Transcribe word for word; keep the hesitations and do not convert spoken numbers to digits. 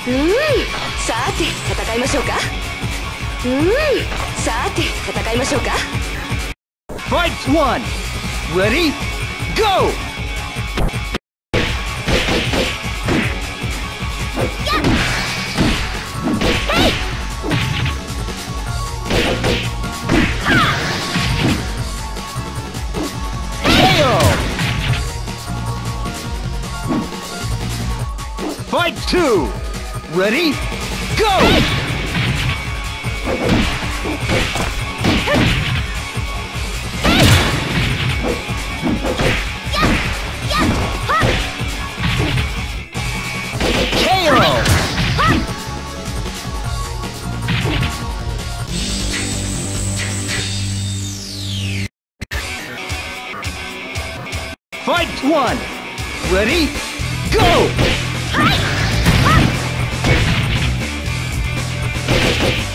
うん、さて戦いましょうか。うん、さて戦いましょうか。 Fight one! Ready? Go! Fight two! Ready? Go! K O! Fight one! Ready? Go!